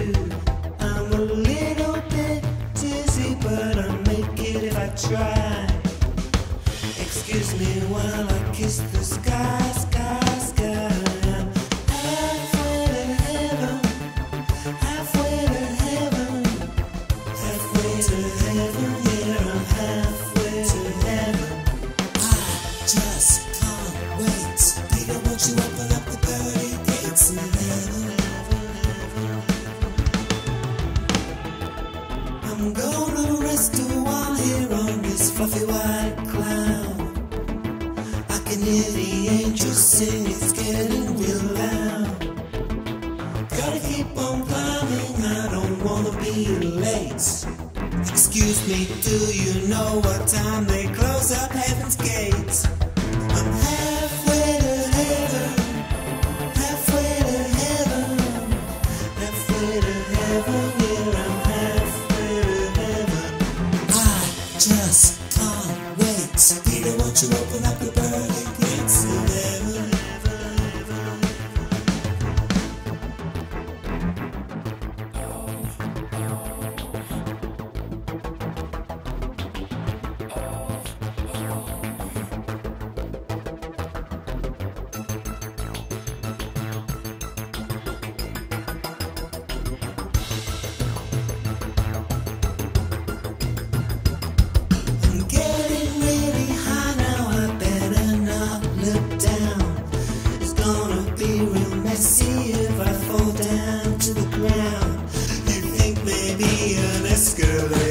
you. I'm a little bit dizzy, but I'll make it if I try. Excuse me while I kiss the sky, sky, sky. I'm halfway to heaven, halfway to heaven, halfway to heaven, yeah, I'm halfway to heaven. I just can't wait. Peter, won't you open up the pearly gates of heaven? I'm gonna rest a while here on this fluffy white cloud. I can hear the angels sing, it's getting real loud. Gotta keep on climbing, I don't wanna be late. Excuse me, do you know what time they close up heaven's gates? I'm halfway to heaven, halfway to heaven, halfway to heaven, yeah, I'm halfway to heaven. I just can't wait. Peter, won't you open up the pearly gates of heaven? See if I fall down to the ground. You think maybe an escalator